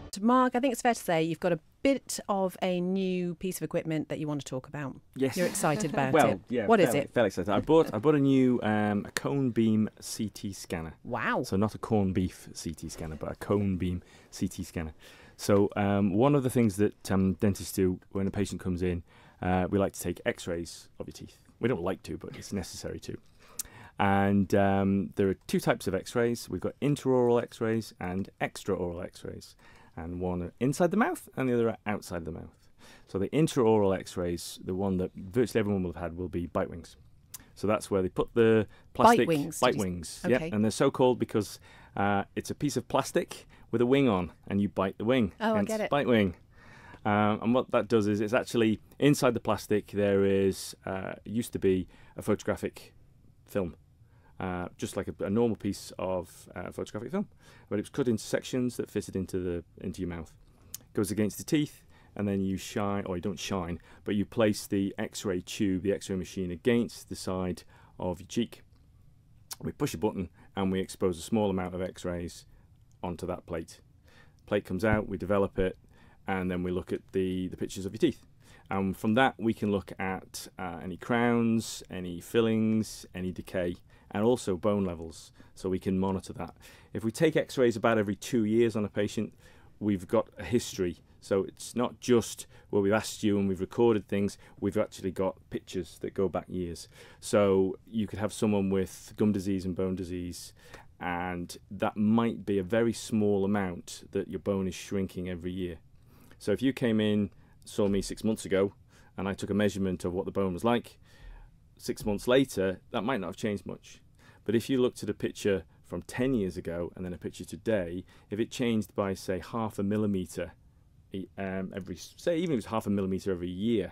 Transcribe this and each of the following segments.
Mark, I think it's fair to say you've got a bit of a new piece of equipment that you want to talk about. Yes. You're excited about well, it. Yeah, What is it? Fairly excited. I bought a new a cone beam CT scanner. Wow. So not a corned beef CT scanner, but a cone beam CT scanner. So one of the things that dentists do when a patient comes in, we like to take X-rays of your teeth. We don't like to, but it's necessary to. And there are two types of X-rays. We've got intraoral X-rays and extraoral X-rays. And one are inside the mouth and the other are outside the mouth. So the intraoral X-rays, the one that virtually everyone will have had, will be bite wings. So that's where they put the plastic... Bite wings. Okay. Yeah, and they're so called because it's a piece of plastic with a wing on, and you bite the wing. Oh, I get it. Bite wing. And what that does is it's actually inside the plastic there is used to be a photographic film. Just like a normal piece of photographic film, but it was cut into sections that fitted into your mouth. Goes against the teeth, and then you shine, or you don't shine, but you place the X-ray tube, the X-ray machine, against the side of your cheek. We push a button, and we expose a small amount of X-rays onto that plate. Plate comes out, we develop it, and then we look at the pictures of your teeth. And from that, we can look at any crowns, any fillings, any decay, and also bone levels, so we can monitor that. If we take X-rays about every 2 years on a patient, we've got a history. So it's not just where we've asked you and we've recorded things, we've actually got pictures that go back years. So you could have someone with gum disease and bone disease, and that might be a very small amount that your bone is shrinking every year. So if you came in, saw me 6 months ago, and I took a measurement of what the bone was like, 6 months later, that might not have changed much. But if you looked at a picture from 10 years ago and then a picture today, if it changed by, say, 0.5 millimetre every, say, even if it was 0.5 millimetre every year,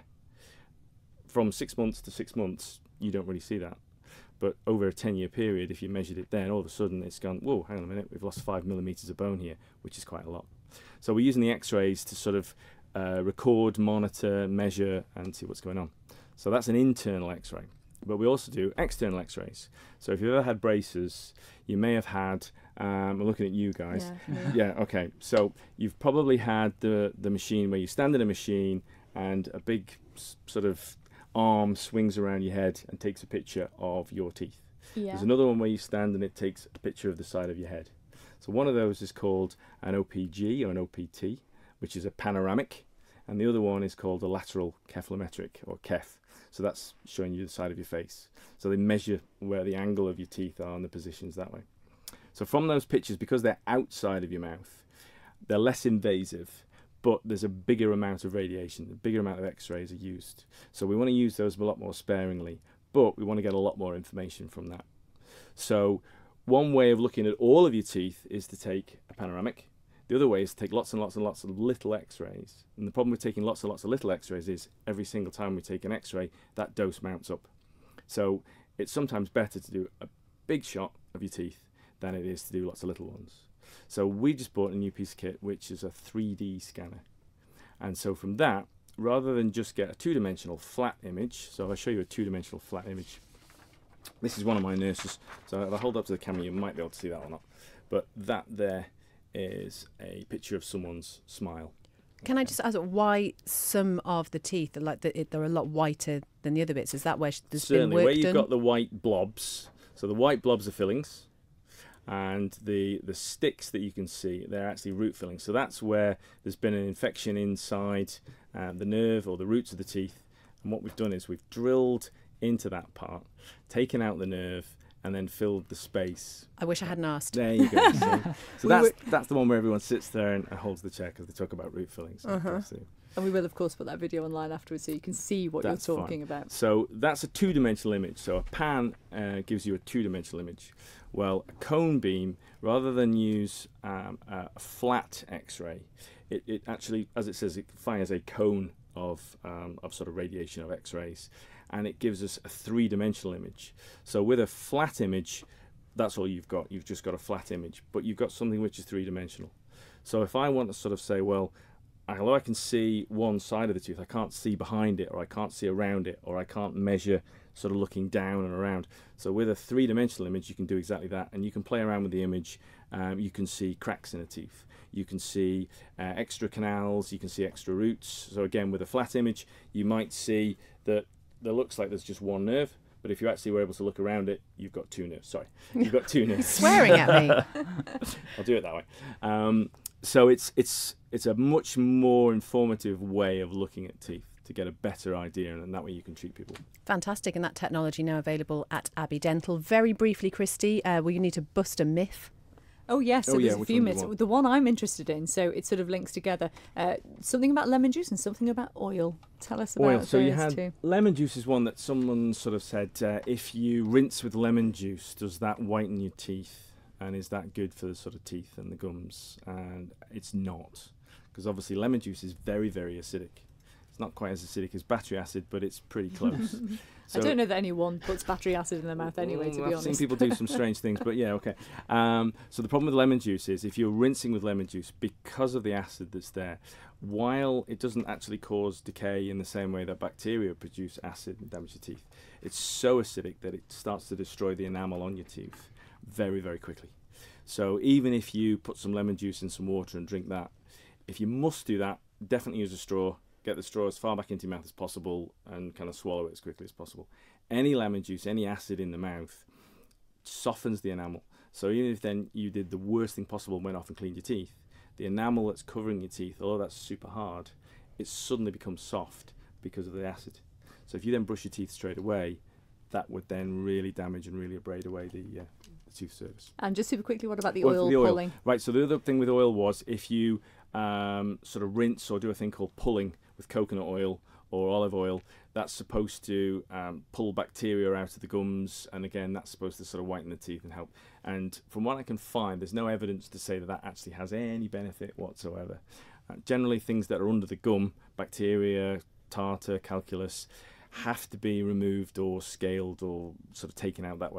from 6 months to 6 months, you don't really see that. But over a 10-year period, if you measured it then, all of a sudden it's gone, whoa, hang on a minute, we've lost 5 millimetres of bone here, which is quite a lot. So we're using the X-rays to sort of record, monitor, measure, and see what's going on. So that's an internal X-ray. But we also do external X-rays. So if you've ever had braces, you may have had, I'm looking at you guys. Yeah, okay. So you've probably had the machine where you stand in a machine and a big sort of arm swings around your head and takes a picture of your teeth. Yeah. There's another one where you stand and it takes a picture of the side of your head. So one of those is called an OPG or an OPT, which is a panoramic. And the other one is called a lateral cephalometric, or KEF. So that's showing you the side of your face. So they measure where the angle of your teeth are and the positions that way. So from those pictures, because they're outside of your mouth, they're less invasive, but there's a bigger amount of radiation, a bigger amount of X-rays are used. So we want to use those a lot more sparingly, but we want to get a lot more information from that. So one way of looking at all of your teeth is to take a panoramic. The other way is to take lots and lots and lots of little X-rays. And the problem with taking lots and lots of little X-rays is every single time we take an X-ray, that dose mounts up. So it's sometimes better to do a big shot of your teeth than it is to do lots of little ones. So we just bought a new piece of kit, which is a 3D scanner. And so from that, rather than just get a two-dimensional flat image, so I'll show you a two-dimensional flat image. This is one of my nurses. So if I hold up to the camera, you might be able to see that or not. But that there is a picture of someone's smile. Can I just ask why some of the teeth are like they're a lot whiter than the other bits? Is that where there's been work where you've done? got the white blobs. So the white blobs are fillings, and the sticks that you can see, they're actually root fillings. So that's where there's been an infection inside the nerve or the roots of the teeth. And what we've done is we've drilled into that part, taken out the nerve, and then filled the space. I wish I hadn't asked. There you go. So that's the one where everyone sits there and holds the chair because they talk about root fillings. And we will, of course, put that video online afterwards so you can see what you're talking about. So that's a two-dimensional image. So a pan gives you a two-dimensional image. Well, a cone beam, rather than use a flat X-ray, it actually, as it says, it fires a cone of sort of radiation of X-rays, and it gives us a three-dimensional image. So with a flat image, that's all you've got. You've just got a flat image, but you've got something which is three-dimensional. So if I want to sort of say, well, although I can see one side of the tooth, I can't see behind it, or I can't see around it, or I can't measure sort of looking down and around. So with a three-dimensional image, you can do exactly that, and you can play around with the image. You can see cracks in a teeth. You can see extra canals. You can see extra roots. So again, with a flat image, you might see that there looks like there's just one nerve, but if you actually were able to look around it, you've got two nerves. Sorry, you've got two nerves. Swearing at me. I'll do it that way. So it's a much more informative way of looking at teeth to get a better idea, and that way you can treat people. Fantastic, and that technology now available at Abbey Dental. Very briefly, Christy, we need to bust a myth. Oh yes, so Oh, yeah, there's a which few one do you myths. want? The one I'm interested in, so it sort of links together. Something about lemon juice and something about oil. Tell us about Oil. So you those had two. lemon juice is one that someone sort of said, if you rinse with lemon juice, does that whiten your teeth? And is that good for the sort of teeth and the gums? And it's not, because obviously lemon juice is very, very acidic. It's not quite as acidic as battery acid, but it's pretty close. I don't know that anyone puts battery acid in their mouth anyway, to be I've seen honest. people do some strange things, but yeah, okay. So the problem with lemon juice is if you're rinsing with lemon juice, because of the acid that's there, while it doesn't actually cause decay in the same way that bacteria produce acid and damage your teeth, it's so acidic that it starts to destroy the enamel on your teeth very, very quickly. So even if you put some lemon juice in some water and drink that, if you must do that, definitely use a straw. Get the straw as far back into your mouth as possible and kind of swallow it as quickly as possible. Any lemon juice, any acid in the mouth softens the enamel. So even if then you did the worst thing possible, went off and cleaned your teeth, the enamel that's covering your teeth, although that's super hard, it suddenly becomes soft because of the acid. So if you then brush your teeth straight away, that would then really damage and really abrade away the tooth surface. And just super quickly, what about the Well, oil the pulling? Right, so the other thing with oil was if you sort of rinse or do a thing called pulling with coconut oil or olive oil, that's supposed to pull bacteria out of the gums, and again that's supposed to sort of whiten the teeth and help. And from what I can find, there's no evidence to say that that actually has any benefit whatsoever. Generally things that are under the gum, bacteria, tartar, calculus, have to be removed or scaled or sort of taken out that way.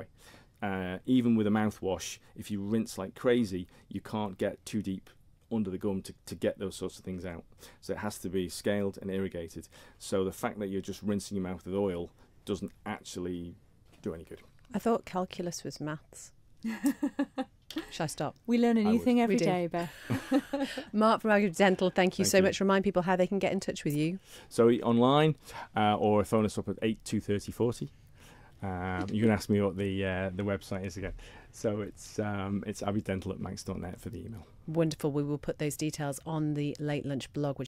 Even with a mouthwash, if you rinse like crazy, you can't get too deep under the gum to get those sorts of things out. So it has to be scaled and irrigated. So the fact that you're just rinsing your mouth with oil doesn't actually do any good. I thought calculus was maths. Shall I stop? We learn a new would. thing every We do. day, Beth. Mark from Abbey Dental, thank you Thank so you. much. Remind people how they can get in touch with you. So online or phone us up at 823040. You can ask me what the website is again. So it's abbeydental@manx.net for the email. Wonderful. We will put those details on the Late Lunch blog, which